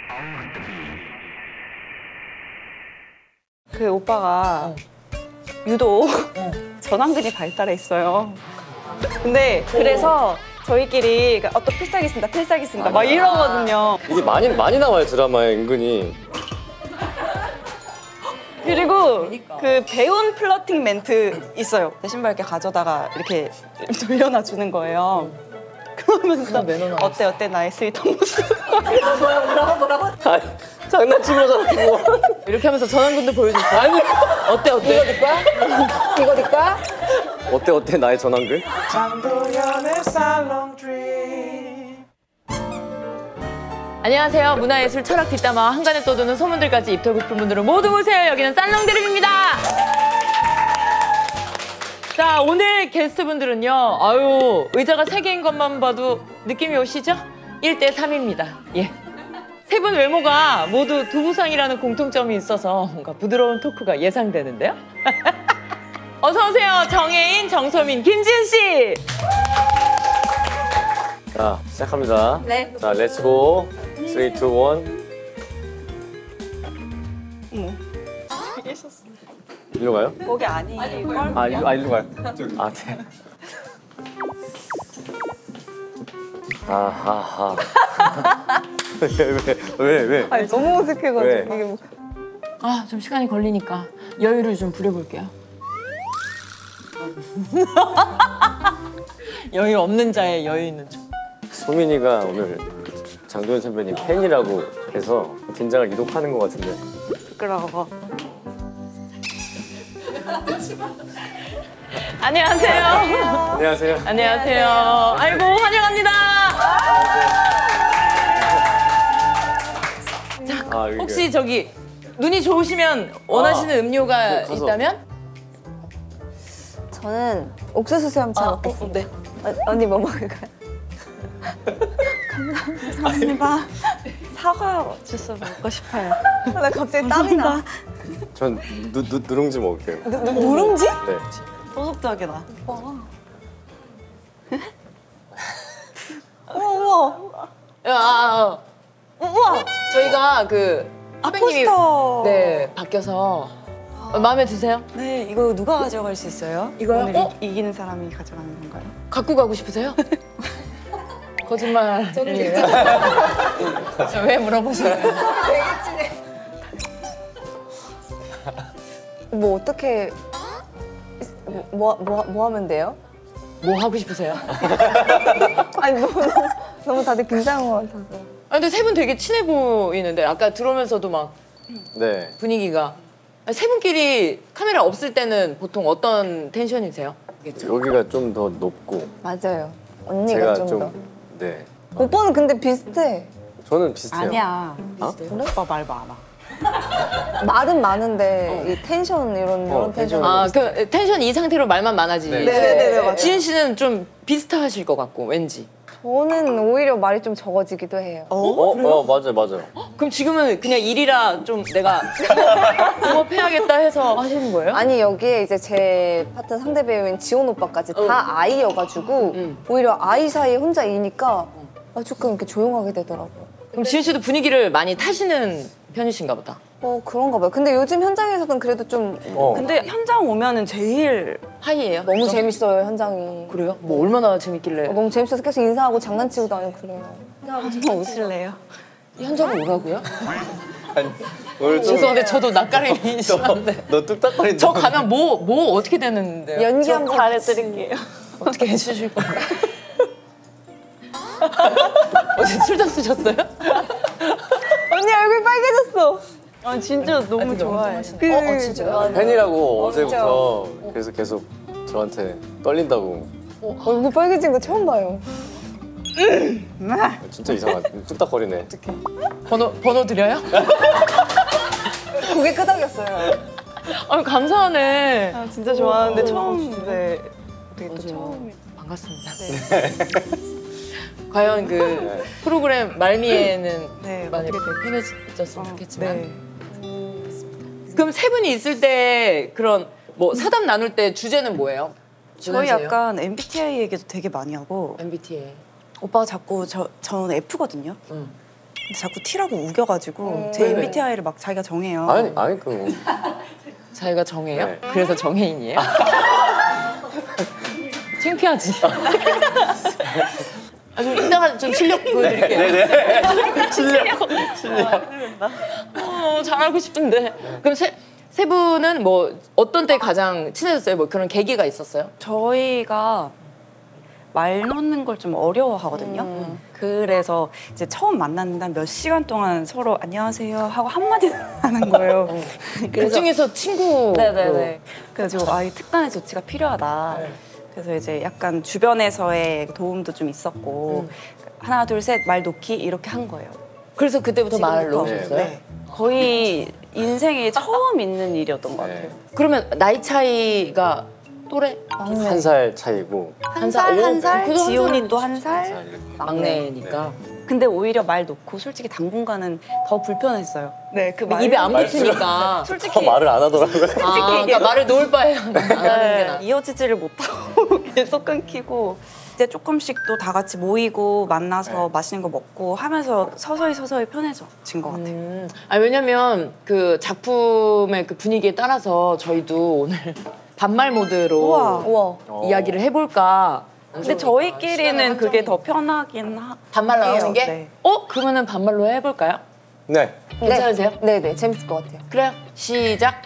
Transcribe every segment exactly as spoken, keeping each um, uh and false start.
그 오빠가 어. 유독 어. 전완근이 발달해 있어요. 근데 그래서 저희끼리 어떤 필살기 쓴다, 필살기 쓴다 막 이러거든요. 이게 많이 많이 나와요 드라마에 은근히. 그리고 그러니까. 그 배운 플러팅 멘트 있어요. 내 신발 이렇게 가져다가 이렇게 돌려놔 주는 거예요. 그러면서 어때 어때 나의 스윗한 모습. 뭐야 뭐라고 뭐라고? 아니, 장난치고잖아 그거. 이렇게 하면서 전완근도 보여줬어. 아니 어때 어때? 이거 니까? 이거 니까? 어때 어때 나의 전완근? 안녕하세요. 문화예술 철학 뒷담화 한간에 떠도는 소문들까지 입털고 싶은 분들은 모두 오세요. 여기는 쌀렁드림입니다. 자, 오늘 게스트분들은요. 아유, 의자가 세 개인 것만 봐도 느낌이 오시죠? 일 대 삼입니다. 예. 세 분 외모가 모두 두부상이라는 공통점이 있어서 뭔가 부드러운 토크가 예상되는데요. 어서 오세요. 정혜인, 정소민, 김지은 씨. 자, 시작합니다. 네. 자, 렛츠고. 삼, 이, 일. 어머. 계셨어. 일로 가요? 거기 아니걸? 아, 일로, 아, 일로 가요. 아, 네. 아하하. 왜, 왜, 왜? 아니, 너무 어색해가지고. 왜? 이게 뭐... 아, 좀 시간이 걸리니까 여유를 좀 부려볼게요. 여유 없는 자의 여유 있는 척. 소민이가 오늘 장도연 선배님 팬이라고 해서 긴장을 유독 하는 것 같은데. 부끄러워. 안녕하세요. 안녕하세요. 안녕하세요. 아이고, 환영합니다. 자, 아, 혹시 저기 눈이 좋으시면 원하시는 아, 음료가 가서. 있다면? 저는 옥수수 수염차 아, 먹겠습니다. 어, 네. 어, 언니 뭐 먹을까요? 감사합니다. 사과 주스 먹고 싶어요. 나 갑자기 땀이 나. 전 누, 누, 누룽지 먹을게요. 누룽지? 네. 소속적이다. 우와 우와. 야, 아, 아. 우와. 저희가 그 선배님이 포스터. 네, 바뀌어서 마음에 드세요? 네, 이거 누가 가져갈 수 있어요? 이거요? 오늘 어? 이, 이기는 사람이 가져가는 건가요? 갖고 가고 싶으세요? 거짓말. 저는 왜 물어보시나요? 뭐 어떻게 뭐뭐 뭐, 뭐 하면 돼요? 뭐 하고 싶으세요? 아니 뭐 너무, 너무 다들 긴장한 것 같아서. 아, 근데 세 분 되게 친해 보이는데 아까 들어오면서도 막 네. 분위기가 세 분끼리 카메라 없을 때는 보통 어떤 텐션이세요? 여기가 좀 더 높고. 맞아요. 언니가 제가 좀, 좀, 더. 네. 오빠는 근데 비슷해. 저는 비슷해요. 아니야. 어? 오빠 말 많아. 말은 많은데 이 텐션 이런 이런 어, 텐션. 아, 그 텐션 이 상태로 말만 많아지. 네. 네네네, 맞아요. 지은 씨는 좀 비슷하실 것 같고 왠지. 저는 오히려 말이 좀 적어지기도 해요. 어, 어, 맞아요, 맞아요. 그럼 지금은 그냥 일이라 좀 내가 응업해야겠다 해서 하시는 거예요? 아니 여기에 이제 제 파트 상대 배우인 지원 오빠까지 어. 다 아이여가지고 응. 오히려 아이 사이에 혼자 이니까 아, 조금 이렇게 조용하게 되더라고요. 그럼 지은 씨도 분위기를 많이 타시는 편이신가 보다. 어 그런가 봐요. 근데 요즘 현장에서는 그래도 좀 어. 근데 현장 오면은 제일 하이예요? 너무 재밌어요 현장이. 그래요? 뭐 얼마나 재밌길래? 어, 너무 재밌어서 계속 인사하고 장난치고 다니고 그래요. 한번 오실래요? 현장에 오라고요? 아니, 오늘 좀. 죄송한데 저도 낯가림이 심한데. 너 뚝딱거린다. 저 가면 뭐, 뭐 어떻게 되는데요? 연기 한번 잘해드릴게요. 어떻게 해주실 건가요? 어제 술 잡수셨어요? 언니 얼굴 빨개졌어. 아 진짜 너무 좋아해. 그, 어, 어, 진짜요? 팬이라고 어, 어제부터 그래서 계속 저한테 떨린다고. 얼굴 빨개진 거 처음 봐요. 진짜 이상하다. 뚝딱거리네. 번호, 번호 드려요? 고개 끄덕였어요. 아 감사하네. 아 진짜 좋아하는데 어, 처음 네 되게 또 맞아요. 처음. 반갑습니다. 과연 그 프로그램 말미에는 네, 많이 어떻게 될지. 편해졌으면 좋겠지만. 네. 그럼 세 분이 있을 때 그런 뭐 사담 나눌 때 주제는 뭐예요? 저희 주관세요? 약간 엠비티아이 얘기도 되게 많이 하고 엠비티아이. 오빠가 자꾸 저 저는 F거든요. 응. 자꾸 T라고 우겨가지고 제 네네. 엠비티아이를 막 자기가 정해요. 아니 아니 그 자기가 정해요? 네. 그래서 정해인이에요? 창피하지. 아, 좀 이따가 좀 실력 보여드릴게요. 네네. 실력 실력. 어, 잘하고 싶은데. 그럼 세, 세 분은 뭐 어떤 때 가장 친해졌어요? 뭐 그런 계기가 있었어요? 저희가 말 놓는 걸 좀 어려워하거든요. 음. 그래서 이제 처음 만났는데 몇 시간 동안 서로 안녕하세요 하고 한마디 하는 거예요. 그 중에서 친구. 네네네. 그래서 아, 이 특단의 조치가 필요하다. 그래서 이제 약간 주변에서의 도움도 좀 있었고 하나 둘 셋 말 놓기 이렇게 한 거예요. 그래서 그때부터 말을 지금부터. 놓으셨어요? 네. 거의 인생에 처음 있는 일이었던 것 같아요. 네. 그러면 나이 차이가 또래? 한 살 차이고 한 살? 오, 한 살, 그래도 한 지훈이 또 한 살 살. 이렇게. 막내니까. 근데 오히려 말 놓고 솔직히 당분간은 더 불편했어요. 네, 그 입에 안 붙으니까. 솔직히 더 말을 안 하더라고요. 아, 그러니까 말을 놓을 바에 안 하는 게 네, 나. 이어지지를 못하고 계속 끊기고 이제 조금씩 또 다 같이 모이고 만나서 네. 맛있는 거 먹고 하면서 서서히 서서히 편해져진 것 같아요. 음. 아, 왜냐면 그 작품의 그 분위기에 따라서 저희도 오늘 반말 모드로 우와. 우와. 어. 이야기를 해볼까. 근데 저희끼리는 그게 더 편하긴 하. 반말 나오는 해요. 게? 네. 어? 그러면은 반말로 해볼까요? 네. 괜찮으세요? 네, 네, 재밌을 것 같아요. 그래요. 시작.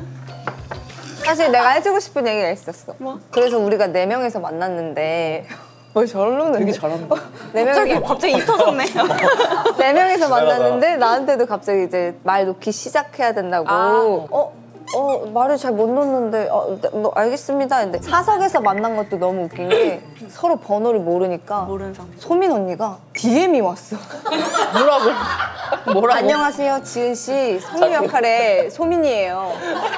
사실 내가 해주고 싶은 얘기가 있었어. 뭐? 그래서 우리가 네 명에서 만났는데. 어, 저러는데. 되게 잘한다. 네 갑자기 명이 갑자기 입 터졌네. 네 명에서 만났는데 나한테도 갑자기 이제 말 놓기 시작해야 된다고. 아. 어, 어 말을 잘 못 놓는데 어, 네, 뭐 알겠습니다. 근데 사석에서 만난 것도 너무 웃긴 게 서로 번호를 모르니까 모르는 상태. 소민 언니가 디엠이 왔어. 뭐라고? 뭐라고? 안녕하세요, 지은 씨. 성우 역할의 소민이에요.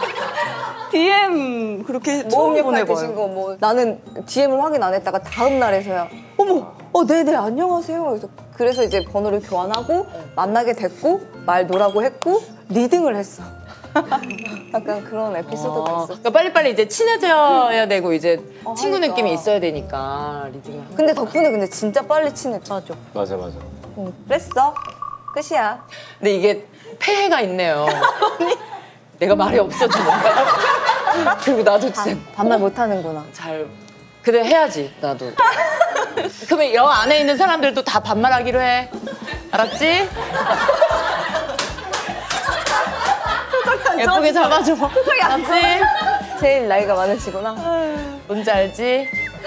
디엠 그렇게 모음 처음 역할 되신 보내봐요. 거 뭐 나는 디엠을 확인 안 했다가 다음 날에서야 어머 어 네네 안녕하세요. 그래서 그래서 이제 번호를 교환하고 만나게 됐고 말 놓으라고 했고 리딩을 했어. 약간 그런 에피소드가 어, 있었어. 그러니까 빨리빨리 이제 친해져야 되고 이제 어, 친구 하니까. 느낌이 있어야 되니까 리딩을 하는 근데 덕분에 근데 진짜 빨리 친해져. 맞아. 맞아 맞아. 응, 그랬어. 끝이야. 근데 이게 폐해가 있네요. 내가 말이 없어지는 거야. 그리고 나도 진짜 반, 반말 못하는구나. 잘 그래 해야지 나도. 그러면 여 안에 있는 사람들도 다 반말하기로 해. 알았지? 예쁘게 잡아줘. 알았지? 제일 나이가 많으시구나. 뭔지 알지?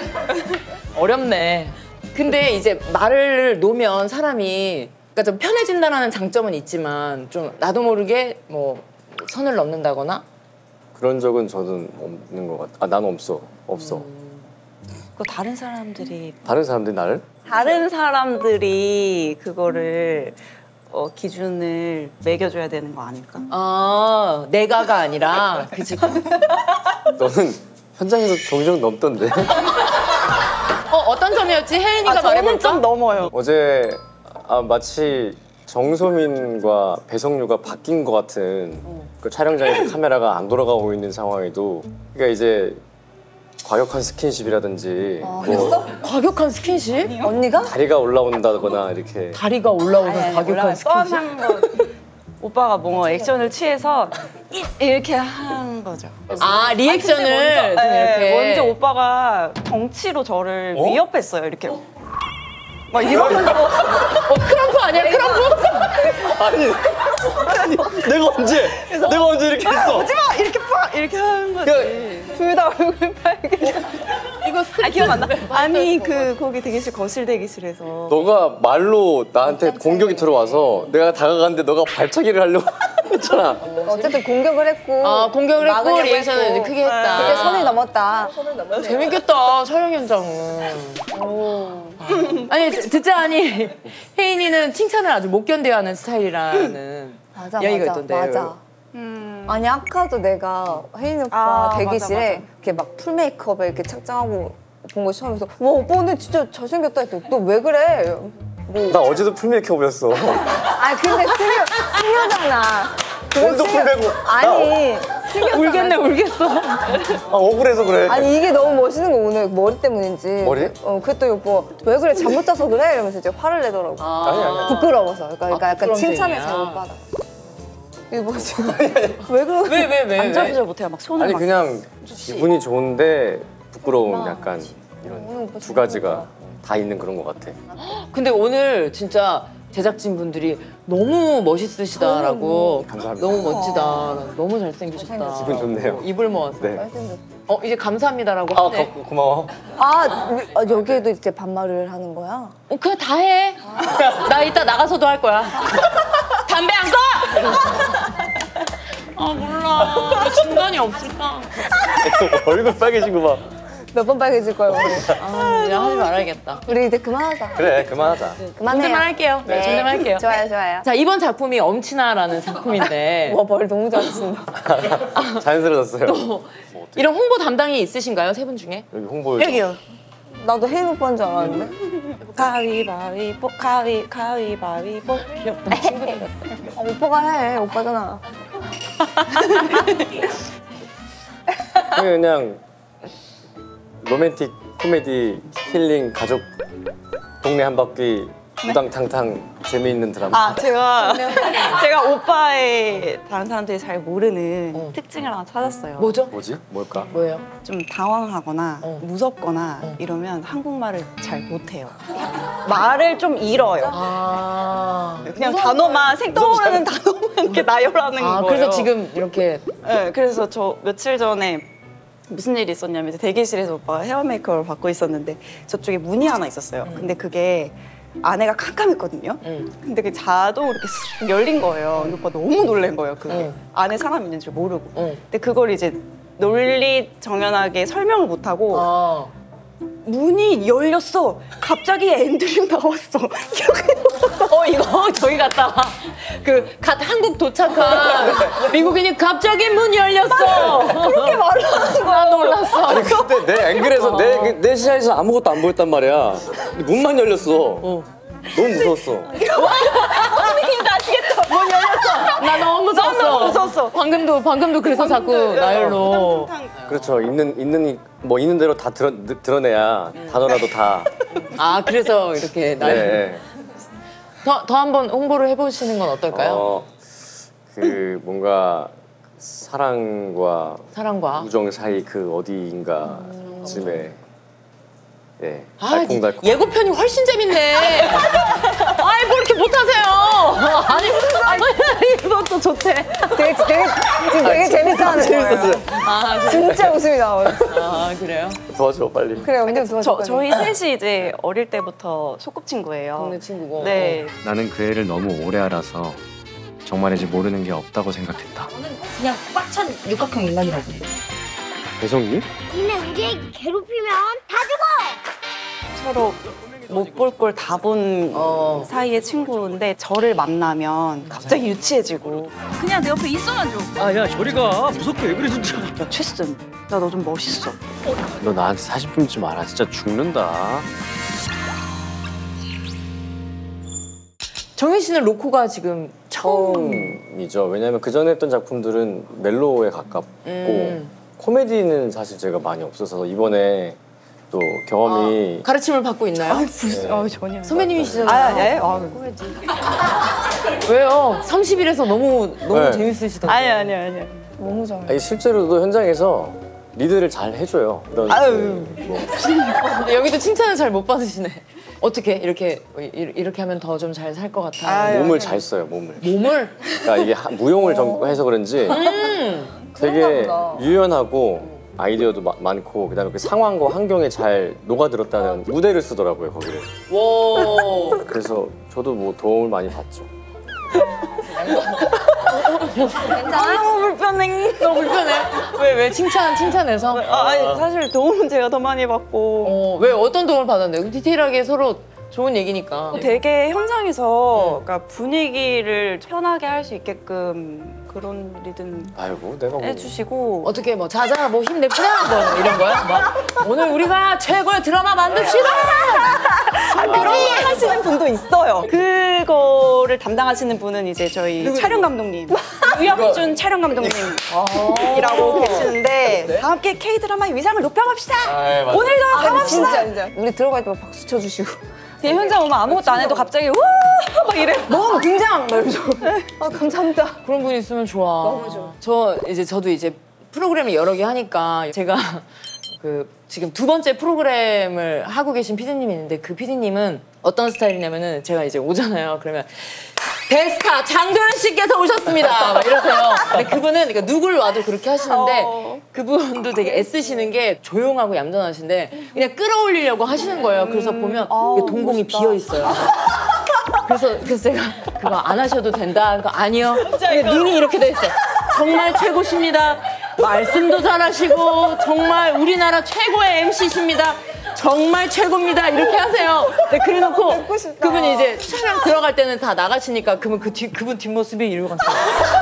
어렵네. 근데 이제 말을 놓으면 사람이 그러니까 좀 편해진다는 장점은 있지만 좀 나도 모르게 뭐 선을 넘는다거나. 그런 적은 저는 없는 것 같아. 아, 나는 없어. 없어. 그 다른 사람들이 다른 사람들이 나를? 다른 사람들이 그거를 어, 기준을 매겨줘야 되는 거 아닐까? 아, 내가가 아니라 그치. 너는 현장에서 종종 넘던데. 어, 어떤 점이었지? 혜인이가 아, 저는 말해볼까? 좀 넘어요. 어제 아, 마치 정소민과 배성유가 바뀐 것 같은 그 촬영장에서 카메라가 안 돌아가고 있는 상황에도 그러니까 이제 과격한 스킨십이라든지 아, 뭐 그랬어? 과격한 스킨십? 언니가? 다리가 올라온다거나 이렇게 다리가 올라오는 아니, 아니, 과격한 올라가요. 스킨십? 뻔한 거. 오빠가 뭐 액션을 취해서 이- 이렇게 한 거죠. 아, 리액션을 좀 네, 이렇게. 먼저 오빠가 덩치로 저를 어? 위협했어요. 이렇게. 막 이러면서 어, 크럼프 아니야? 크럼프? 아니 아니 내가 언제 내가 언제 이렇게 했어? 오지마 이렇게 팍 이렇게 하는 거지. 둘 다 얼굴 빨개. 이거 아 기억 안 나? 아니 그 거기 대기실 거실 대기실에서 너가 말로 나한테 공격이 들어와서 내가 다가갔는데 너가 발차기를 하려고 했잖아. 어쨌든 공격을 했고. 아, 공격을 했고 막으려고 리액션을 했고. 이제 크게 했다. 그때 선을 넘었다. 재밌겠다, 촬영 현장은. 아니, 듣- 듣자 하니 혜인이는 칭찬을 아주 못 견뎌하는 스타일이라는 맞아, 이야기가 맞아, 있던데. 맞아. 음, 아니 아까도 내가 혜인 오빠 아, 대기실에 맞아, 맞아. 이렇게 막 풀 메이크업에 이렇게 착장하고 본 거 처음에서 와 오빠 오늘 진짜 잘생겼다 했더니 너 왜 그래? 뭐 나 어제도 풀메이크업이었어. 아 근데 스며 스며잖아. 그거 오늘도 스며- 풀메고. 아니 울겠네 울겠어. 아 억울해서 그래. 아니 이게 너무 멋있는 거 오늘 머리 때문인지. 머리? 어 그랬더니 오빠 왜 그래 잠 못 자서 그래 이러면서 이제 화를 내더라고. 아. 아니 아니. 부끄러워서. 그러니까, 그러니까 아, 약간 부끄럼쟁이야. 칭찬을 못 받아. 이거 뭐지? 왜 그러? 왜 왜 왜? 안 왜? 잡으질 못해요. 막 손을 아니 막. 그냥 기분이 좋은데 부끄러운 약간 이런 두 가지가 다 있는 그런 것 같아. 근데 오늘 진짜 제작진 분들이 너무 멋있으시다라고 감사합니다. 너무 멋지다 너무 잘생기셨다 기분 좋네요. 입을 모아서 네. 어 이제 감사합니다라고 아 하네. 고, 고마워. 아 여- 여기에도 이제 반말을 하는 거야? 어, 그냥 다 해. 나 이따 나가서도 할 거야. 담배 안 꺼! 아 몰라. 왜 중간이 없을까? 얼굴 빨개지고 막. 몇 번 빨개질 거야 우리. 아 그냥 하지 말아야겠다. 우리 이제 그만하자. 그래 그만하자. 그만해요. 존댓말 할게요. 네, 존댓말 할게요. 좋아요 좋아요. 자 이번 작품이 엄친아라는 작품인데 와 말 너무 잘하신다. 자연스러졌어요. 이런 홍보 담당이 있으신가요? 세 분 중에? 여기 홍보. 여기요. 나도 혜인 오빠인 줄 알았는데. 가위바위보 가위 가위바위보. 귀엽다. 친구들 같다. 아, 오빠가 해. 오빠잖아. 그냥 로맨틱 코미디 힐링 가족 동네 한 바퀴 우당탕탕 재미있는 드라마. 아 제가 제가 오빠의 다른 사람들이 잘 모르는 어. 특징을 하나 찾았어요. 뭐죠? 뭐지? 뭘까? 뭐예요? 좀 당황하거나 어. 무섭거나 이러면 한국말을 잘 못해요. 말을 좀 잃어요. 아, 그냥 단어만 생떠오르는 단어만 이렇게 나열하는 아 거예요. 그래서 지금 이렇게 네, 그래서 저 며칠 전에 무슨 일이 있었냐면 이제 대기실에서 오빠가 헤어 메이크업을 받고 있었는데 저쪽에 문이 하나 있었어요. 근데 그게 안에가 캄캄했거든요. 응. 근데 그 자동으로 이렇게 쓱 열린 거예요. 근데 오빠 너무 놀란 거예요. 그게 응. 안에 사람 있는 줄 모르고. 응. 근데 그걸 이제 논리 정연하게 설명을 못 하고 아. 문이 열렸어. 갑자기 앤드류 나왔어. 이렇게 어 이거 저희 갔다가 그 갓 한국 도착한 미국인이 갑자기 문 열렸어. 그렇게 말을 하는 거야. 나 놀랐어. 아니 근데 내 앵글에서 내, 내 시야에서 아무것도 안 보였단 말이야. 근데 문만 열렸어. 어. 너무 무서웠어. 언니도 아시겠죠? 문 열렸어. 나 너무 무서웠어. 너무 무서웠어. 방금도 방금도 그래서 자꾸 나열로. 그렇죠. 있는 있는 뭐 있는 대로 다 드러, 드러내야 단어라도 다. 아 그래서 이렇게 나열. 네. 더더 한번 홍보를 해보시는 건 어떨까요? 어, 그 뭔가 사랑과 사랑과. 우정 사이 그 어디인가쯤에 예 아, 달콤달콤. 예고편이 훨씬 재밌네. 아이 뭐 이렇게 못하세요. 아니 이것도 좋대. 되게 되게 지금 되게 재밌어하는 거예요. 재밌었어요. 아, 그래. 진짜 웃음이 나와요. 아 그래요? 도와줘 빨리. 그래 언니 도와줘. 저, 빨리. 저희 셋이 이제 어릴 때부터 소꿉친구예요. 동네 친구고. 네. 나는 그 애를 너무 오래 알아서 정말이지 모르는 게 없다고 생각했다. 그냥 꽉 찬 육각형 인간이라고. 배성규? 근데 우리 애기 괴롭히면 다 죽어! 서로 못 볼 걸 다 본 어. 사이의 친구인데 저를 만나면 갑자기 유치해지고 그냥 내 옆에 있어만 줘. 아야 저리가 무섭게 왜 그래 진짜. 야 최슨, 나 너 좀 멋있어. 너 나한테 사십 분쯤 알아. 진짜 죽는다. 정현 씨는 로코가 지금 처음. 처음이죠. 왜냐하면 그 전에 했던 작품들은 멜로에 가깝고 음. 코미디는 사실 제가 많이 없어서 이번에 또 경험이 가르침을 받고 있나요? 무슨? 아 전혀. 선배님이시잖아요. 아, 예? 아, 왜요? 삼십 일에서 너무 너무 네. 재밌으시던데. 아니 아니 아니. 너무 잘해. 아니, 실제로도 현장에서 리드를 잘 해줘요. 이런 아유. 그 뭐 근데 여기도 칭찬을 잘 못 받으시네. 어떻게 이렇게 이- 이렇게 하면 더 좀 잘 살 것 같아. 아유. 몸을 잘 써요. 몸을. 몸을. 그러니까 이게 하- 무용을 전공해서 그런지 음. 되게 그런가 보다. 유연하고 아이디어도 마- 많고 그다음에 그 상황과 환경에 잘 녹아들었다는 무대를 쓰더라고요 거기를. 와. 그래서 저도 뭐 도움을 많이 받죠. 아, 너무 불편해. 너무 불편해. 왜 왜 칭찬 칭찬해서? 아, 아니 사실 도움은 제가 더 많이 받고. 어, 왜 어떤 도움을 받았는데? 디테일하게 서로 좋은 얘기니까. 되게 현장에서 그러니까 분위기를 편하게 할 수 있게끔 그런 리듬 아이고 내가 뭐 해주시고 어떻게 뭐 자자 뭐 힘냅시다 뭐 이런 거요? 뭐 오늘 우리가 최고의 드라마 만듭시다. 아, 그런 걸 하시는 분도 있어요. 그거를 담당하시는 분은 이제 저희 촬영 감독님 유혁준 촬영 감독님이라고 계시는데 다 함께 K 드라마의 위상을 높여갑시다. 아, 맞아. 오늘도 아, 가봅시다. 진짜 진짜. 우리 들어갈 때막 박수 쳐주시고. 그냥 현장 오면 아무것도 안 해도 갑자기 우막 이래. 뭐 등장! 막 이러면서. 아 감사합니다. 그런 분 있으면 좋아. 너무 좋아. 저 이제 저도 이제 프로그램을 여러 개 하니까 제가 그 지금 두 번째 프로그램을 하고 계신 피디님이 있는데 그 피디님은 어떤 스타일이냐면은 제가 이제 오잖아요. 그러면 대스타 장도연 씨께서 오셨습니다. 막 이러세요. 근데 그분은 그러니까 누굴 와도 그렇게 하시는데 어. 그분도 되게 애쓰시는 게 조용하고 얌전하신데 그냥 끌어올리려고 하시는 거예요. 그래서 보면 이게 동공이 비어 있어요. 그래서 그래서 제가 그거 안 하셔도 된다. 그러니까 아니요. 근데 눈이 이렇게 돼 있어요. 정말 최고십니다. 말씀도 잘하시고 정말 우리나라 최고의 엠씨십니다. 정말 최고입니다. 이렇게 하세요. 네, 그래놓고 그분이 이제 촬영 들어갈 때는 다 나가시니까 그분 그 뒤, 그분 뒷모습이 이러고 갔어요.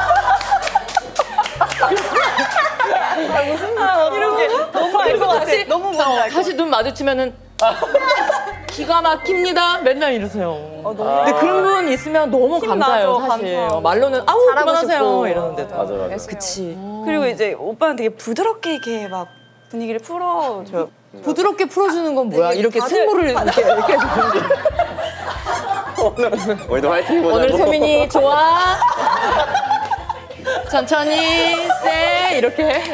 이런 게 너무 알 것 같아. 다시 너무 뭔지 어, 알 것 다시 눈 마주치면은 기가 막힙니다. 맨날 이러세요. 근데 그런 분 있으면 너무 감사해요. 나죠, 사실 감사하고. 어, 말로는 아우 잘하고 그만하세요 싶고. 이러는데도. 맞아 맞아. 그치. 그리고 이제 오빠는 되게 부드럽게 이렇게 막 분위기를 풀어줘요. 부드럽게 풀어주는 건 뭐야? 이렇게 다들- 승부를 이렇게 이렇게 해주는 게. 오늘 오늘도 화이팅 보자고. 오늘 소민이 좋아. 천천히 쎄 이렇게.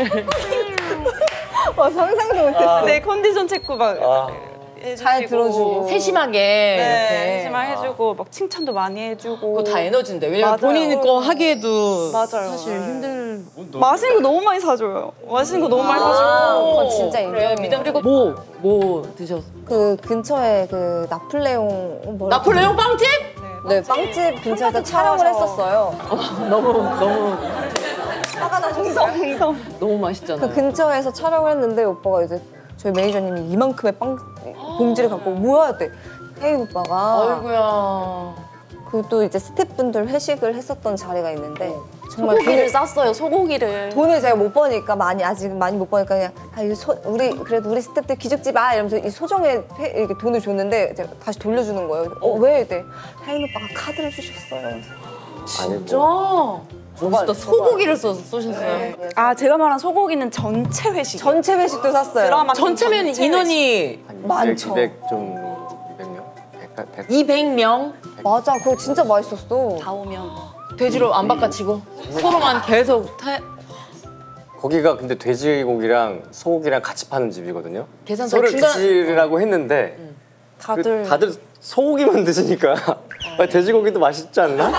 와 상상도 못했어. 네, 컨디션 체크 막 아. 해주시고. 잘 들어주고. 세심하게 네, 이렇게. 세심하게 해주고 막 칭찬도 많이 해주고. 그거 다 에너지인데 왜냐면 맞아요. 본인 거 하기에도 맞아요. 사실 힘들. 맛있는 거 너무 많이 사줘요. 맛있는 거 너무 많이 그건 사주고. 진짜 그래 인정해요. 미담 그리고 뭐 뭐 드셨어? 그 근처에 그 나폴레옹 뭐라 나폴레옹 빵집? 네 빵집 근처에서 촬영을 했었어요. 너무 너무 화가 나셨어요? 흥성. 너무 맛있잖아. 그 근처에서 촬영을 했는데 오빠가 이제 저희 매니저님이 이만큼의 빵 봉지를 갖고 뭐야 했대. 혜인 오빠가 아이고야. 그 또 이제 스태프분들 회식을 했었던 자리가 있는데 정말 소고기를 쌌어요. 소고기를. 돈을 제가 못 버니까 많이 아직 많이 못 버니까 그냥 아 이거 소, 우리 그래도 우리 스태프들 기죽지 마 이러면서 이 소정의 회, 이렇게 돈을 줬는데 제가 다시 돌려주는 거예요. 어 왜? 이때 혜인 오빠가 카드를 주셨어요. 진짜? 멋있다. 소고기를 써, 쏘셨어요. 아, 제가 말한 소고기는 전체 회식. 전체 회식도 샀어요. 드라마 전체면 전체 인원이 많죠. 이백 좀 이백 명? 백, 백. 이백 명? 맞아, 그거 진짜 맛있었어. 다 오면. 돼지로 안 바꿔치고 서로만 계속 타... 거기가 근데 돼지고기랑 소고기랑 같이 파는 집이거든요. 계산 소를 중간- 드시라고 했는데 다들. 그 다들 소고기만 드시니까 아, 돼지고기도 맛있지 않나?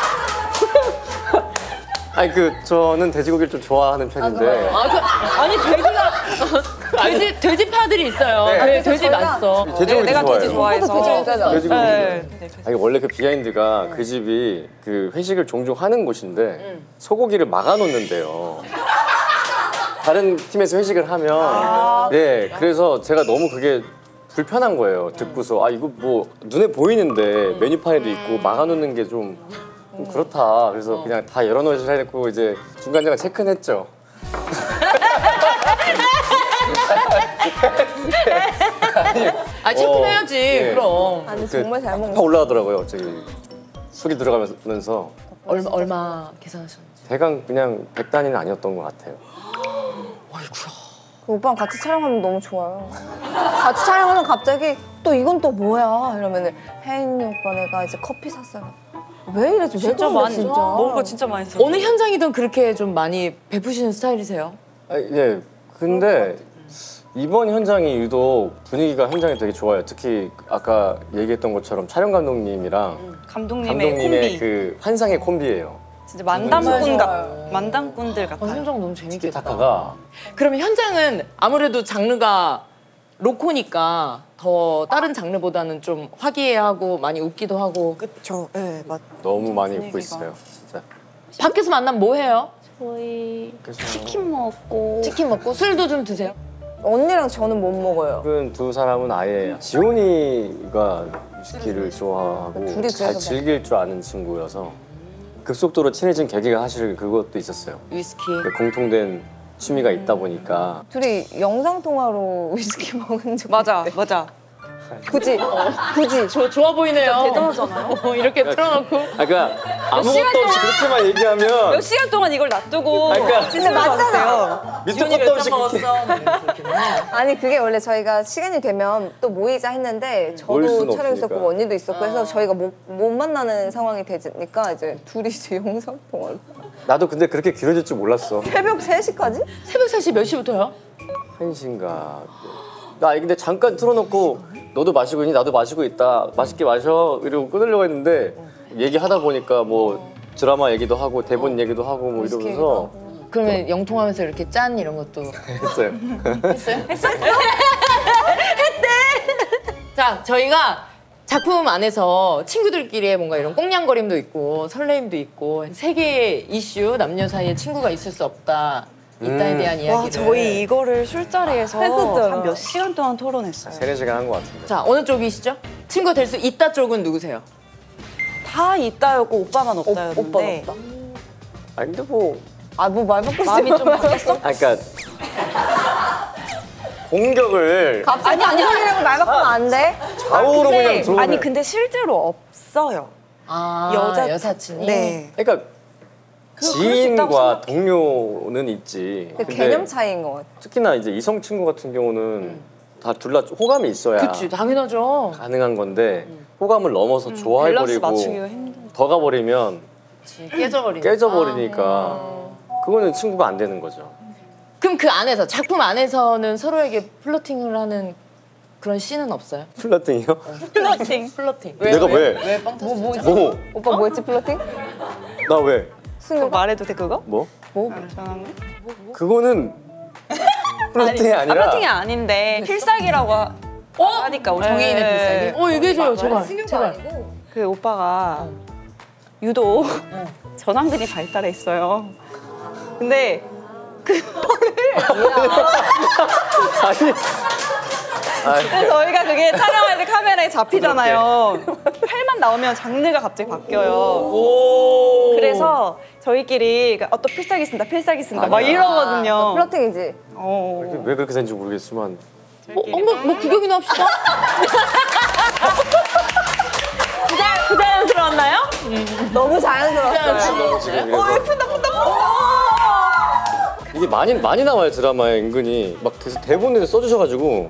아니 그 저는 돼지고기를 좀 좋아하는 편인데 아, 그, 아니 돼지가 돼지 돼지파들이 있어요. 네. 돼, 돼지 저희가- 맛있어. 돼지고기 내가 좋아해요. 돼지 좋아해서. 오빠도 돼지 좋아하잖아. 돼지고기. 네. 아니 원래 그 비하인드가 그 집이 그 회식을 종종 하는 곳인데 소고기를 막아놓는데요. 다른 팀에서 회식을 하면 네 그래서 제가 너무 그게 불편한 거예요. 듣고서 아 이거 뭐 눈에 보이는데 메뉴판에도 있고 막아놓는 게 좀 그렇다. 그래서 그냥 다 열어놓으시라 했고 이제 중간중간 체크는 했죠. 아 체크해야지. 네. 그럼 아니 그 정말 잘 먹는 팍 올라가더라고요. 갑자기 술이 들어가면서 얼마 얼마 계산하셨는지. 대강 그냥 백 단위는 아니었던 것 같아요. 그 오빠랑 같이 촬영하면 너무 좋아요. 같이 촬영하면 갑자기 또 이건 또 뭐야 이러면은 혜인 오빠 내가 이제 커피 샀어요. 왜 이러지? 진짜 왜 그래, 많이. 진짜. 먹을 거 진짜 많이 써. 어느 현장이든 그렇게 좀 많이 베푸시는 스타일이세요? 아, 예. 근데 이번 현장이 유독 분위기가 현장이 되게 좋아요. 특히 아까 얘기했던 것처럼 촬영 감독님이랑 감독님의, 감독님의 콤비. 그 환상의 콤비예요. 진짜 만담꾼 같, 맞아요. 만담꾼들 어, 같아요. 현장 너무 재밌겠다. 티키타카가 그러면 현장은 아무래도 장르가 로코니까 더 다른 장르보다는 좀 화기애애하고 많이 웃기도 하고. 그쵸. 네, 맞. 너무 많이 웃고 분위기가. 있어요. 진짜. 밖에서 만나면 뭐 해요? 저희 그래서 치킨 먹고. 치킨 먹고 술도 좀 드세요? 언니랑 저는 못 먹어요. 최근 두 사람은 아예 지훈이가 위스키를 좋아하고 둘이 잘 그래서 즐길 줄 아는 친구여서 급속도로 친해진 계기가 사실 그것도 있었어요. 위스키. 공통된 취미가 있다 보니까 둘이 영상 통화로 위스키 먹은 적 맞아, 맞아. 굳이 굳이 저 좋아 보이네요. 대단하잖아요. 어, 이렇게 틀어놓고. 아, 그러니까 아무것도 없이 그렇게만 얘기하면 몇 시간 동안 이걸 놔두고 그러니까 진짜 맞잖아요. 밑도 지훈이 끝도 몇 없이 잔 그렇게 먹었어? 아니 그게 원래 저희가 시간이 되면 또 모이자 했는데 모일 수는 저도 촬영 있었고 없으니까. 언니도 있었고 해서 저희가 못, 못 만나는 상황이 되니까 이제 둘이 이제 영상 통화로 나도 근데 그렇게 길어질 줄 몰랐어. 새벽 세 시까지? 새벽 세 시 몇 시부터요? 한 시인가. 나 근데 잠깐 틀어놓고 너도 마시고 있니? 나도 마시고 있다. 맛있게 마셔. 이러고 끊으려고 했는데 얘기하다 보니까 뭐 드라마 얘기도 하고 대본 얘기도 하고 뭐 이러면서 그러면 영통하면서 이렇게 짠 이런 것도 했어요. 했어요? 했어요? 했대! 자, 저희가 작품 안에서 친구들끼리의 뭔가 이런 꽁냥거림도 있고 설레임도 있고 세계의 이슈, 남녀 사이에 친구가 있을 수 없다. 이따에 음. 대한 이야기를. 와, 저희 이거를 술자리에서 했었잖아. 한 몇 시간 동안 토론했어요. 세네 시간 한 것 같은데. 자, 어느 쪽이시죠? 친구가 될 수 있다 쪽은 누구세요? 다 있다였고 오빠만 오빠 없다였는데 없다. 아니 근데 뭐 아 뭐 말 바꿨어? 마음이 좀 바뀌었어? 아 그러니까 공격을 아니 아니 형이랑 말 바꾸면 안 돼? 좌우로 그냥 근데, 들어오는. 아니 근데 실제로 없어요. 아, 여자 여사친이? 네. 그러니까 그- 그럴 수 있다고 지인과 동료는 있지. 그 근데 개념 차이인 것 같아. 특히나 이제 이성 친구 같은 경우는 다 둘 다 호감이 있어야 그치, 당연하죠. 가능한 건데 호감을 넘어서 밸런스 좋아해버리고 맞추기가 힘들어. 더 가버리면 그치, 깨져버리니까. 깨져버리니까 그거는 친구가 안 되는 거죠. 그럼 그 안에서, 작품 안에서는 서로에게 플러팅을 하는 그런 씬은 없어요? 플러팅이요? 플러팅. 플러팅. 내가 왜? 왜 뻥 터지? 뭐, 뭐? 오빠 뭐였지 플러팅? 나 왜? 그거 승우 말해도 돼 그거? 뭐? 아, 전화는? 그거는 플러팅이 아니라 플러팅이 아닌데 필살기라고 하, 하니까 우리 정혜인의 네. 필살기? 어, 얘기해줘요, 제발. 제발. 그 오빠가 유독 전완근이 발달해 있어요. 근데 아니 그래서 저희가 그게 촬영할 때 카메라에 잡히잖아요. 팔만 나오면 장르가 갑자기 바뀌어요. 그래서 저희끼리 어, 또 필살기 쓴다, 필살기 쓴다 막 이러거든요. 플러팅이지. 어. 왜 그렇게 된지 모르겠지만 어, 한번 뭐 구경이나 합시다. 부자, 부자연스러웠나요? 너무 자연스러웠어요. 지금 어 예쁘다 이게 많이 많이 나와요 드라마에 은근히 막 대- 대본에도 써주셔가지고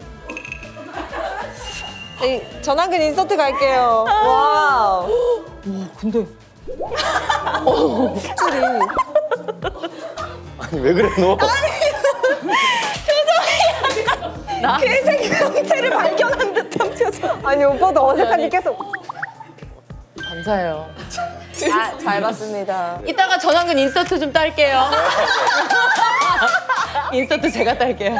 전완근 인서트 갈게요. 와우. 근데. 아니 왜 그래 너? 괴생 형태를 발견한 듯한 표정. 아니 오빠도 어색하니 계속. 감사해요. 아, 잘 봤습니다. 이따가 전완근 인서트 좀 딸게요. 인서트 제가 딸게요.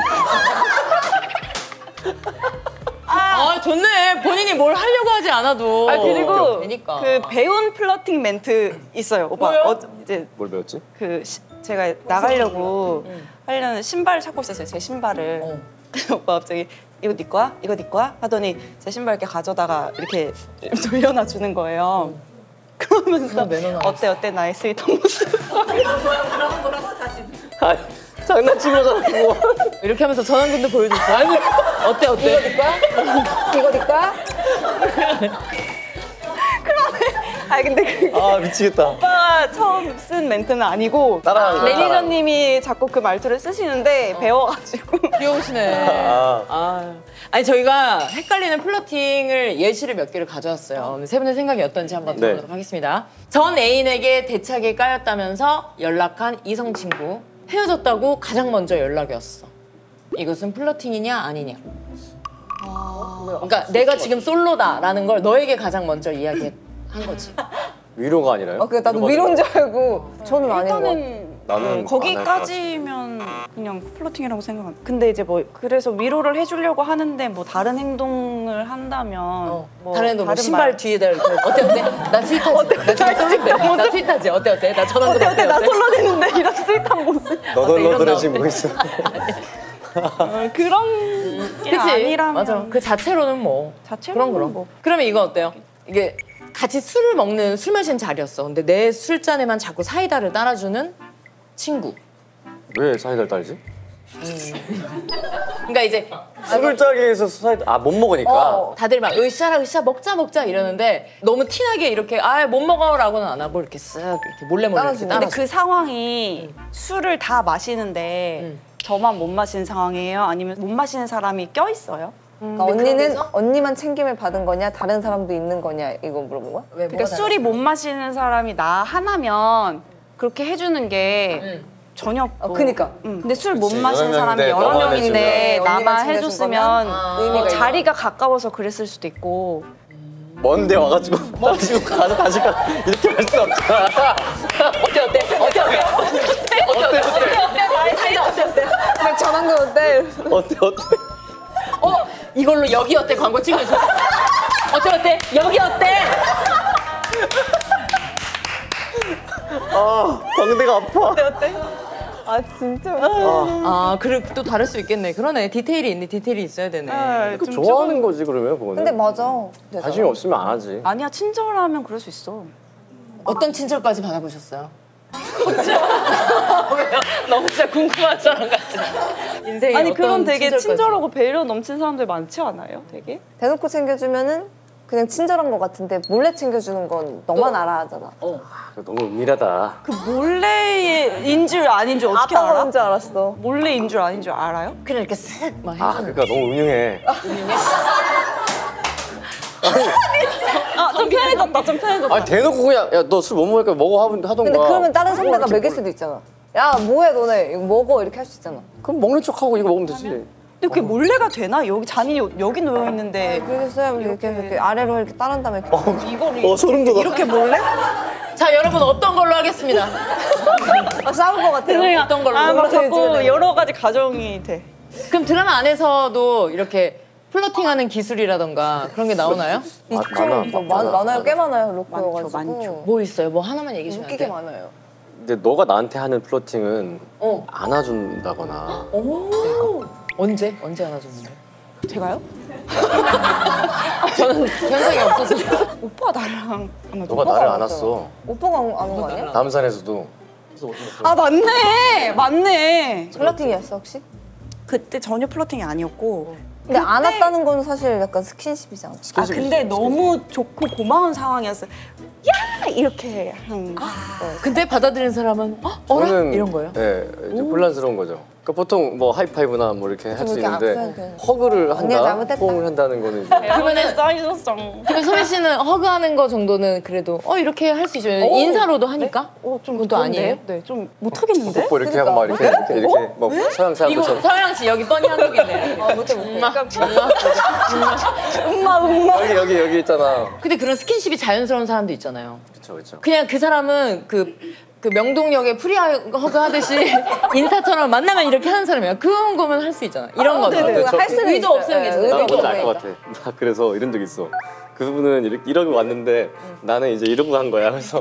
아, 좋네. 본인이 뭘 하려고 하지 않아도. 아 그리고 되니까. 그 배운 플러팅 멘트 있어요. 오빠 뭐요? 어, 이제 뭘 배웠지? 그 시, 제가 나가려고 하려는 신발을 찾고 있었어요. 제 신발을. 어. 그래서 오빠 갑자기 이거 네 거야? 이거 네 거야? 하더니 제 신발 이렇게 가져다가 이렇게 돌려놔 주는 거예요. 그러면서 어때 어때 나의 스윗한 모습. 아 장난친 거잖아 그거. 이렇게 하면서 전완근도 보여줬어. 아니, 어때, 어때? 이거 니까? 이거 니까? 아니 근데 그게 아 미치겠다. 오빠가 처음 쓴 멘트는 아니고 따라한 거야, 매니저님이 자꾸 그 말투를 쓰시는데 배워가지고 귀여우시네. 아. 아. 아니, 저희가 헷갈리는 플러팅을 예시를 몇 개를 가져왔어요. 세 분의 생각이 어떤지 한번 네. 들어보도록 하겠습니다. 전 애인에게 대차게 까였다면서 연락한 이성 친구. 헤어졌다고 가장 먼저 연락이 왔어. 이것은 플러팅이냐 아니냐. 그러니까 내가 지금 솔로다라는 걸 너에게 가장 먼저 이야기한 거지. 위로가 아니라요? 아, 그래 나도 위로인 줄 알고 저는 아닌 거. 일단은 나는 네, 거기까지면 그냥 플러팅이라고 생각합니다. 근데 이제 뭐 그래서 위로를 해주려고 하는데 뭐 다른 행동을 한다면 어. 뭐 다른 애도 뭐 다른 신발 말. 뒤에다 이렇게 어때 어때? 나 스윗하지? 나 지금 솔로인데 나 스윗하지? 어때 어때? 나 전화도 어때 어때 나 솔로 됐는데 이런 스윗한 모습. 너덜너덜해진 뭐 있어? 어, 그런 게 아니라면 맞아. 그 자체로는 뭐. 자체로는 그럼 그럼. 뭐. 그러면 이건 어때요? 이게 같이 술을 먹는 술 마시는 자리였어. 근데 내 술잔에만 자꾸 사이다를 따라주는 친구. 왜 사이다를 딸지? 그러니까 이제 술을 짜기 위해서 사이다 아 못 먹으니까. 어, 다들 막 으쌰라 으쌰 먹자 먹자 이러는데 너무 티나게 이렇게 아 못 먹어라고는 안 하고 이렇게 쓱 이렇게 몰래 몰래 이렇게 따라주는. 근데 따라줘. 그 상황이 술을 다 마시는데 음. 저만 못 마시는 상황이에요? 아니면 못 마시는 사람이 껴 있어요? 그러니까 언니는 언니만 챙김을 받은 거냐 다른 사람도 있는 거냐 이거 물어본 거야? 왜, 그러니까 뭐가 술이 못 마시는 사람이 나 하나면 그렇게 해주는 게 응. 전혀 없고. 어, 그니까. 응. 근데 술 못 그치, 마시는 여러 사람이 명인데 여러 너만 명인데 해주면. 나만 언니만 해줬으면 아. 뭐 의미가 자리가 가까워서 그랬을 수도 있고. 먼데 와가지고 따지고 가서 다시 가 이렇게 할 수 없잖아. 어때 어때 어때 어때 어때 어때 어때 어때 나의 사이다 어때 어때 나 전화한 거 어때? 어때 어때? 어 이걸로 여기 어때 광고 찍으면서 어때 어때 여기 어때 아 광대가 아파. 아 진짜. 아 그래 또 다를 수 있겠네. 그러네 디테일이 있네. 디테일이 있어야 되네. 네, 그 좀 좋아하는 거지 그러면 그거는. 근데 맞아. 관심이 없으면 안 하지. 아니야 친절하면 그럴 수 있어. 어떤 친절까지 받아보셨어요? 왜요? 너무 진짜 궁금한 사람 같아. 인생에 아니 어떤 그런 되게 친절까지. 친절하고 배려 넘치는 사람들 많지 않아요? 되게? 대놓고 챙겨주면은 그냥 친절한 거 같은데 몰래 챙겨주는 건 너만 알아 하잖아. 어. 너무 은밀하다. 그 몰래인 줄 아닌 줄 어떻게 아빠가 알아? 뭔지 알았어. 몰래인 줄 아닌 줄 알아요? 그냥 이렇게 쓱막 아 해주는 그러니까 너무 은유해. 아 좀 편해졌다 좀 편해졌다. 아 대놓고 그냥 야 너 술 못 먹으니까 먹어 하던 하던가. 근데 그러면 다른 선배가 먹일 수도 있잖아. 야 뭐해 너네 이거 먹어 이렇게 할 수 있잖아. 그럼 먹는 척하고 이거 먹으면 되지. 근데 그게 몰래가 되나? 여기 잔이 여- 여기 놓여 있는데 그렇게 써야 이렇게, 이렇게 아래로 이렇게 따른 다음에 이렇게. 이거를 어 소름 돋아. 이렇게 몰래? 자 여러분 어떤 걸로 하겠습니다. 아, 싸울 것 같아요. 그냥 어떤 걸로? 아, 막 이렇게 자꾸 해줘야 여러 가지 가정이 돼. 그럼 드라마 안에서도 이렇게 플러팅하는 기술이라던가 그런 게 나오나요? 아, 많아. 뭐 많, 많아요. 꽤 많아요. 로코여가지고. 많죠, 많죠. 뭐 있어요? 뭐 하나만 얘기해 주면 안 웃기게 돼요? 많아요. 근데 너가 나한테 하는 플러팅은 어. 안아준다거나. 오. 언제? 언제 안아줬는데? 제가요? 저는 현상이 없어서. 오빠 나랑 하나 너가 나를 안았어. 오빠가 안거 아니야? 다음 산에서도. 아 맞네 맞네. 플러팅이었어 혹시? 그때 전혀 플러팅이 아니었고. 근데 안 왔다는 건 사실 약간 스킨십이잖아. 아 근데 너무 좋고 고마운 상황이었어요. 야 이렇게 한. 근데 받아들인 사람은 어? 어라? 저는 이런 거예요? 네, 이제 혼란스러운 거죠. 그러니까 보통 뭐 하이파이브나 뭐 이렇게 할 수 이렇게 있는데 앞서야 허그를 언니가 한다, 잘못했다. 포옹을 한다는 거는 이제 그러면은 쌓이셨어. 그러면 소미 씨는 허그하는 거 정도는 그래도 어 이렇게 할 수 있죠. 인사로도 하니까? 어좀 그것도 아니에요? 네, 좀 못하겠는데? 뽀뽀 이렇게 하고 막 이렇게 이렇게 이렇게 막 서양 이거 사람들처럼 서양 씨 여기 뻔히 한국이네. 아 못해 못해. 엄마, 엄마. 음마 음마. 여기 여기 여기 있잖아. 근데 그런 스킨십이 자연스러운 사람도 있잖아요. 그렇죠 그렇죠. 그냥 그 사람은 그, 그 명동역에 프리허그 하듯이 인사처럼 만나면 이렇게 하는 사람이야. 그런 거면 할 수 있잖아. 이런 거죠. 네네. 그거 할 수는 의도 있어요. 없으면 네, 괜찮아요. 의도 나 뭔지 없으면 알 것 같아. 나 그래서 이런 적 있어. 그분은 이렇게 이러고 왔는데 나는 이제 이러고 간 거야. 그래서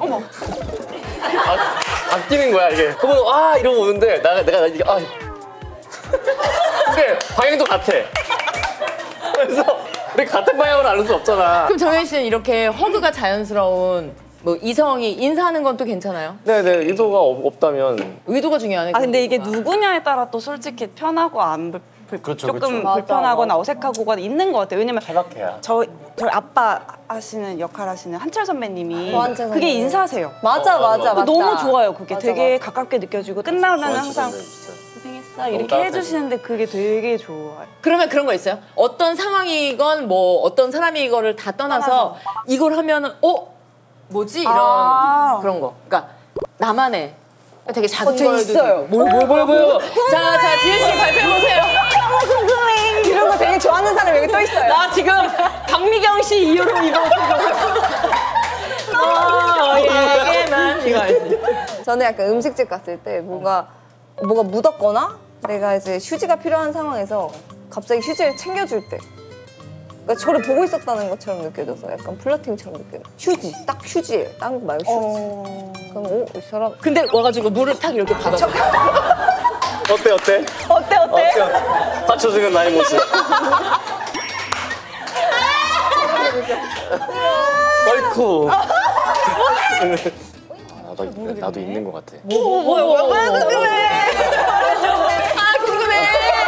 아, 바뀌는 거야 이게. 그분은 아 이러고 오는데 나 내가 이게 아 근데 방향도 같아. 그래서 우리 같은 방향으로 알 수 없잖아. 그럼 정현 씨는 이렇게 허그가 자연스러운 뭐 이성이 인사하는 건 또 괜찮아요? 네네 의도가 없, 없다면 의도가 중요하네. 아 근데 이게 누구냐에 따라 또 솔직히 편하고 안 불, 불, 그렇죠, 조금 그렇죠. 불편하거나 어색하고가 있는 것 같아요. 왜냐면 탈락해야. 저 저희 아빠 하시는 역할 하시는 한철 선배님이 어, 한철 그게 선배님. 인사세요. 맞아 맞아 맞다. 너무 좋아요. 그게 맞아, 되게 맞아. 가깝게 느껴지고 끝나면 항상 진짜. 고생했어 이렇게 따뜻하지. 해주시는데 그게 되게 좋아요. 그러면 그런 거 있어요? 어떤 상황이건 뭐 어떤 사람이 이거를 다 떠나서 이걸 하면은 어? 뭐지? 이런 아. 그런 거. 그러니까 나만의 되게 작은 어, 저 거에도 있어요. 뭐뭐뭐뭐 자, 자, 지혜 씨 발표해 보세요. 이런 거 되게 좋아하는 사람이 여기 또 있어요. 나 지금 박미경 씨 이후로 이거 어, 얘게만 이거 알지? 저는 약간 음식집 갔을 때 뭔가 뭐가 묻었거나 내가 이제 휴지가 필요한 상황에서 갑자기 휴지를 챙겨줄 때 그러니까 저를 보고 있었다는 것처럼 느껴져서 약간 플러팅처럼 느껴요. 휴지, 딱 휴지예요. 딴 거 말고 휴지. 그럼 오, 이 사람 근데 와가지고 물을 탁 이렇게 받아. 어때 어때? 어때 어때? 어때? 받쳐주는 나의 모습. 얼쿠. 나도 나도 있는 것 같아. 뭐, 뭐야, 뭐야, 뭐야, 궁금해. 아, 궁금해.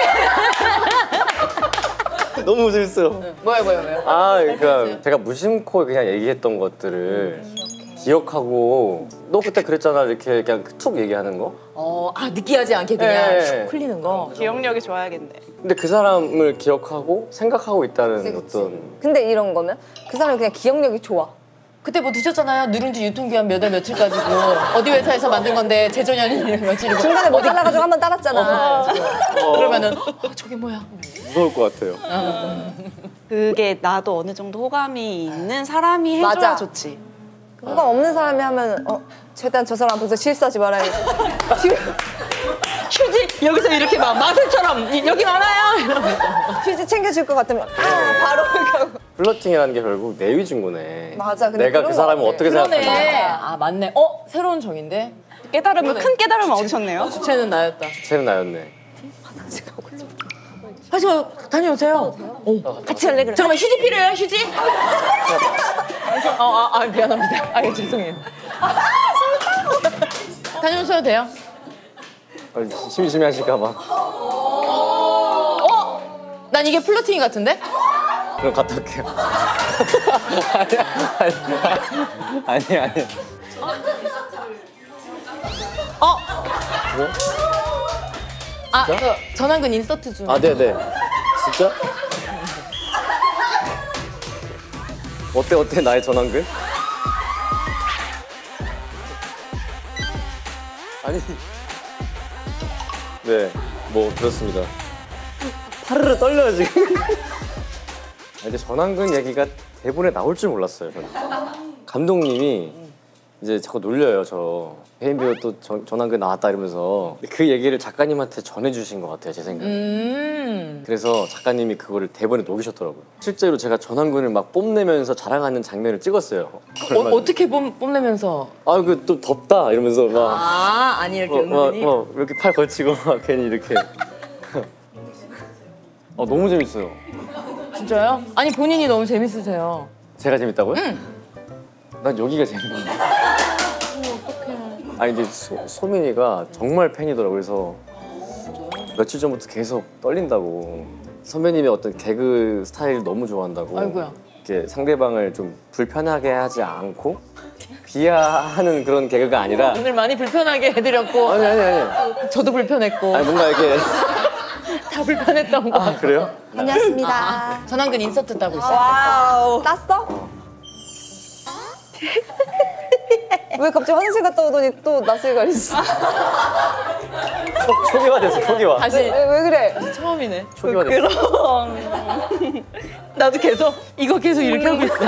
너무 재밌어요. 뭐야, 뭐야, 뭐야. 아, 그러니까 제가 무심코 그냥 얘기했던 것들을 기억하고 너 그때 그랬잖아 이렇게 그냥 툭 얘기하는 거. 어, 아, 느끼하지 않게 그냥 네. 슉 흘리는 거. 기억력이 좋아야겠네. 근데 그 사람을 기억하고 생각하고 있다는 그치, 그치. 어떤. 근데 이런 거면 그 사람이 그냥 기억력이 좋아. 그때 뭐 드셨잖아요. 누룽지 유통기한 몇 월 며칠 가지고 어디 회사에서 만든 건데 재조년이 며칠이고 중간에 못 잘라가지고 한 번 따랐잖아. 어, 그러면은 어, 저게 뭐야? 무서울 것 같아요. 그게 나도 어느 정도 호감이 있는 사람이 해줘야 맞아. 좋지. 호감 없는 사람이 하면 어 최대한 저 사람 앞에서 실수하지 말아야겠다. 휴지 여기서 이렇게 막 마술처럼 여기 많아요. 이러면서. 휴지 챙겨줄 것 같으면 아 바로 이렇게 하고. 플러팅이라는 게 결국 내위 증거네. 맞아, 근데 내가 그런 그 거 사람을 같아. 어떻게 생각하는지. 그러네. 아 맞네. 어 새로운 정인데 깨달음을 큰 깨달음을 얻으셨네요. 주체는 나였다. 쟤는 나였네. 다시 다녀오세요. 어. 같이 할래 그래. 잠깐만 휴지 필요해요 휴지? 어, 아, 아 미안합니다. 아 예, 죄송해요. 다녀오셔도 돼요. 어, 심심해 하실까봐. 어? 난 이게 플러팅이 같은데? 그럼 갔다 올게요. 아니, 아니, 아니. 어? 뭐? 아, 그 전환근 인서트 중. 아, 네네. 진짜? 어때, 어때, 나의 전환근? 아니. 네, 뭐, 그렇습니다. 파르르 떨려요, 지금. 아, 근데 전환근 얘기가 대본에 나올 줄 몰랐어요, 저는. 감독님이 이제 자꾸 놀려요, 저. 배인 배우 또 전, 전환근 나왔다 이러면서 그 얘기를 작가님한테 전해주신 것 같아요, 제 생각에. 음. 그래서 작가님이 그거를 대본에 녹이셨더라고요. 실제로 제가 전환근을 막 뽐내면서 자랑하는 장면을 찍었어요. 어, 어떻게 뽐, 뽐내면서? 아, 그 또 덥다 이러면서 막. 아, 아니 이렇게 어, 은근히. 막, 막 이렇게 팔 걸치고 막 괜히 이렇게. 어, 너무 재밌어요. 진짜요? 아니 본인이 너무 재밌으세요. 제가 재밌다고요? 응. 난 여기가 재밌는데. 아니 근데 소, 소민이가 정말 팬이더라고요. 그래서 며칠 전부터 계속 떨린다고. 선배님의 어떤 개그 스타일 너무 좋아한다고. 아이고야. 이렇게 상대방을 좀 불편하게 하지 않고 비하하는 그런 개그가 아니라. 오늘 많이 불편하게 해드렸고 아니 아니 아니. 저도 불편했고 아니 뭔가 이렇게. 다 불편했던 거. 아 그래요? 다녔습니다. 전환근 인서트 따고 있어요. 와우. 땄어? 왜 갑자기 화장실 갔다 오더니 또 낯을 가리지? 초, 초기화 됐어 초기화. 다시 왜, 왜 그래? 처음이네. 초기화 됐어. 그럼. 나도 계속 이거 계속 이렇게 하고 있어.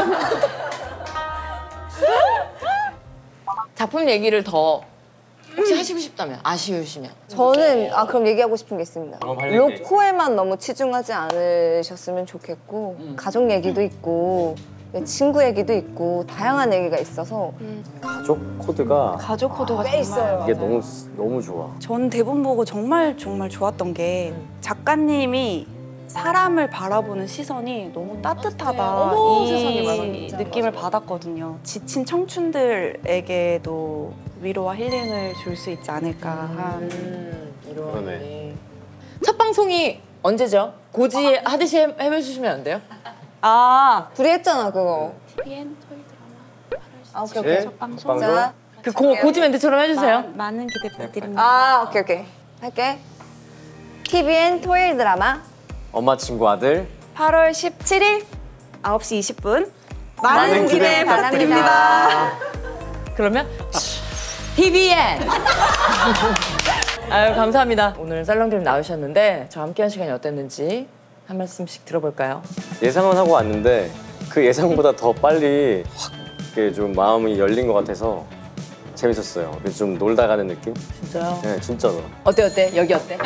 작품 얘기를 더 혹시 하시고 싶다면 아쉬우시면. 저는 아 그럼 얘기하고 싶은 게 있습니다. 경험할 얘기. 로코에만 너무 치중하지 않으셨으면 좋겠고 가족 얘기도 있고 친구 얘기도 있고 다양한 얘기가 있어서 가족 코드가 가족 코드가 꽤 있어요. 이게 너무 너무 좋아. 전 대본 보고 정말 정말 좋았던 게 작가님이 사람을 바라보는 시선이 너무 따뜻하다 어머, 이 세상에, 맞아, 진짜. 느낌을 받았거든요. 지친 청춘들에게도 위로와 힐링을 줄 수 있지 않을까 한 음, 그러네. 첫 방송이 언제죠? 고지 하듯이 해- 해주시면 안 돼요? 아, 둘이 했잖아 그거. 티비엔 토이 드라마 아 오케이 네? 오케이. 첫 방송 자, 그 고, 고지 멘트처럼 해주세요. 마, 많은 기대 부탁드립니다. 아 오케이 오케이 할게. 티비엔 토요일 드라마 엄마 친구 아들. 팔월 십칠일 아홉 시 이십 분 많은 많은 기대 기대 부탁드립니다. 그러면 티비엔. 아유 감사합니다. 오늘 살롱드림 나오셨는데 저 함께한 시간이 어땠는지 한 말씀씩 들어볼까요? 예상은 하고 왔는데 그 예상보다 더 빨리 확 이렇게 좀 마음이 열린 것 같아서 재밌었어요. 그래서 좀 놀다 가는 느낌? 진짜요? 네, 진짜로. 어때 어때? 여기 어때?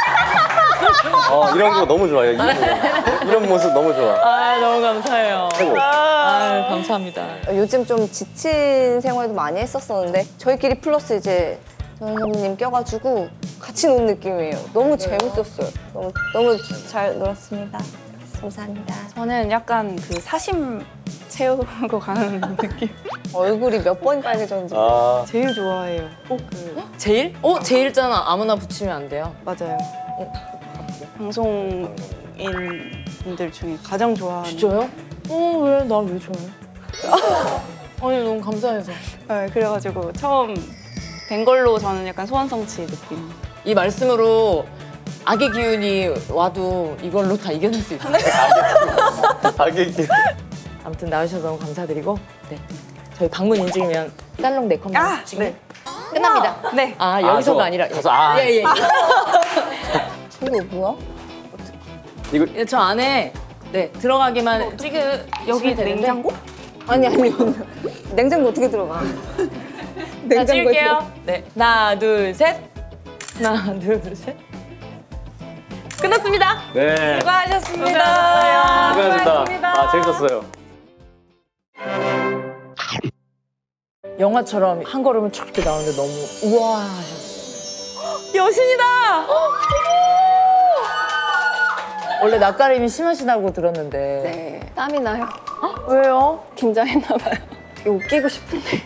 어, 이런 거 너무 좋아요. 이런, 이런 모습 너무 좋아. 아 너무 감사해요. 최고. 아 감사합니다. 요즘 좀 지친 생활도 많이 했었었는데 저희끼리 플러스 이제 전 선배님 껴가지고 같이 논 느낌이에요. 너무 재밌었어요. 너무 너무 잘 놀았습니다. 감사합니다. 저는 약간 그 사심 채우고 가는 느낌. 얼굴이 몇 번 빨개졌는지. 아, 제일 좋아해요. 그, 제일? 어 제일잖아. 아무나 붙이면 안 돼요. 맞아요. 방송인 분들 중에 가장 좋아하는. 진짜요? 어 왜? 나 왜 좋아해? 아니 너무 감사해서. 네, 그래가지고 처음 뵌 걸로 저는 약간 소원성취 느낌. 이 말씀으로 악의 기운이 와도 이걸로 다 이겨낼 수 있어요. 악의 기 아무튼 나와주셔서 너무 감사드리고 네 저희 방문 인증이면 살롱 네 컷만 아, 찍으면 네. 끝납니다. 네. 아 여기서가 저, 아, 니라 가서, 아. 예예. 이거 뭐야? 이거 예, 저 안에 네 들어가기만 찍으 여기 되는데. 냉장고? 아니 아니 냉장고 어떻게 들어가? 자 찍을게요. 네 하나 둘 셋. 하나 둘 셋. 끝났습니다. 네. 수고하셨습니다. 수고하셨습니다. 아, 재밌었어요. 영화처럼 한 걸음을 촥 이렇게 나오는데 너무 우와 하셨어. 여신이다. 원래 낯가림이 심하시다고 들었는데 네. 땀이 나요. 왜요? 긴장했나 봐요. 웃기고 싶은데.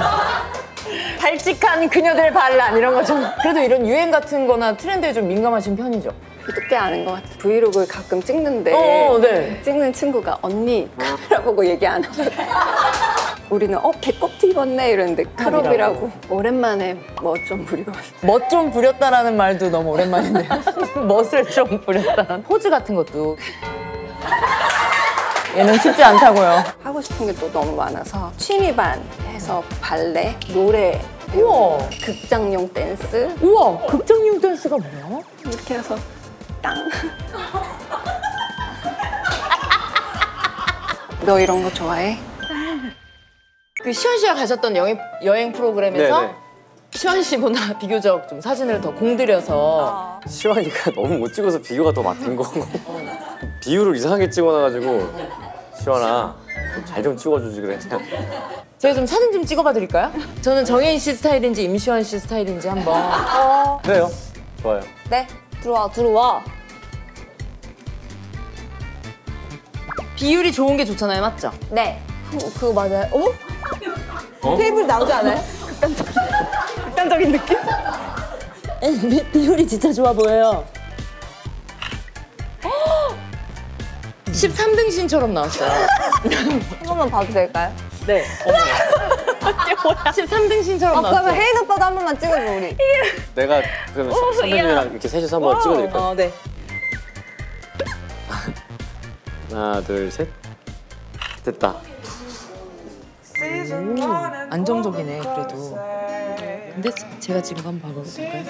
발칙한 그녀들의 반란 이런 거 좀 그래도 이런 유행 같은 거나 트렌드에 좀 민감하신 편이죠? 그때 아는 것 같아요. 브이로그를 가끔 찍는데 어, 네. 찍는 친구가 언니 카메라 보고 얘기 안 하거든. 우리는 어 배꼽티 입었네 이러는데 크롭이라고. 오랜만에 멋 좀 부리고 왔어요. 멋 좀 부렸다라는 말도 너무 오랜만인데요. 멋을 좀 부렸다는 포즈 같은 것도 얘는 쉽지 않다고요. 하고 싶은 게 또 너무 많아서 취미반 해서 발레, 노래, 우와 극장용 댄스 우와 극장용 댄스가 뭐야? 이렇게 해서 땅. 너 이런 거 좋아해? 그 시원 씨가 가셨던 여행, 여행 프로그램에서 네네. 시원 씨보다 비교적 좀 사진을 더 공들여서 시환이가 너무 못 찍어서 비교가 더 맞은 거고 비율을 이상하게 찍어놔가지고 시환아 잘 좀 찍어주지 그래. 제가 좀 사진 좀 찍어봐 드릴까요? 저는 정혜인 씨 스타일인지 임시완 씨 스타일인지 한번. 그래요. 좋아요. 네. 들어와 들어와. 비율이 좋은 게 좋잖아요, 맞죠? 네. 어, 그거 맞아요. 어머? 어? 테이블 나오지 않아요? 극단적인 느낌? 비율이 진짜 좋아 보여요. 십삼 등 신처럼 나왔어요. 한 번만 봐도 될까요? 네. 십삼 등 신처럼 아, 나왔어요. 그러면 혜인 오빠도 한 번만 찍어줘 우리. 내가 그러면 선배님이랑 이렇게 셋이서 한번 찍어드릴까요? 어, 네. 하나, 둘, 셋. 됐다. 안정적이네, 그래도. 근데 제가 지금 한번 봐봐도 될까요?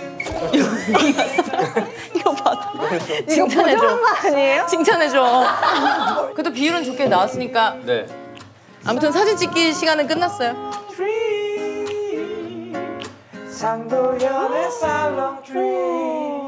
이거 봐도. 칭찬해줘. 거 아니에요? 칭찬해줘. 그래도 비율은 좋게 나왔으니까 네. 아무튼 사진 찍기 시간은 끝났어요. 상도연의 살롱 트리